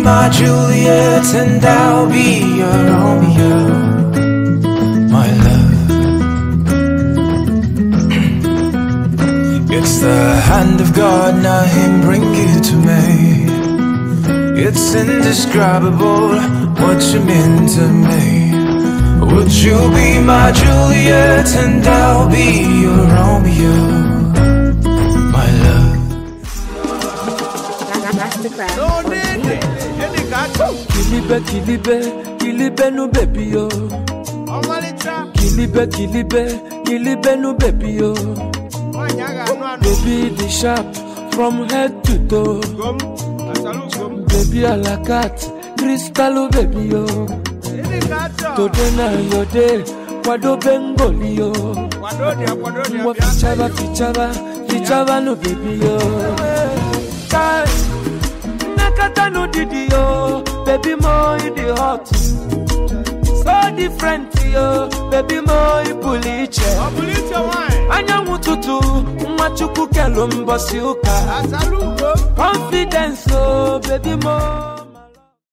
my Juliet and I'll be your Romeo, my love. It's the hand of God, now him bring you to me. It's indescribable what you mean to me. Would you be my Juliet and I'll be your Romeo, my love. Kilibe no baby yo. Kilibe no baby yo. Baby the sharp from head to toe. Baby a la carte, crystal baby yo. Today na your day, kwado bengoli yo. Mwa fichaba no baby yo. Nakata no didi yo, baby mo in the hot. So different yo, baby mo in puliche. Anya mututu, mwachuku kelumbo siuka. Confidence oh, baby mo.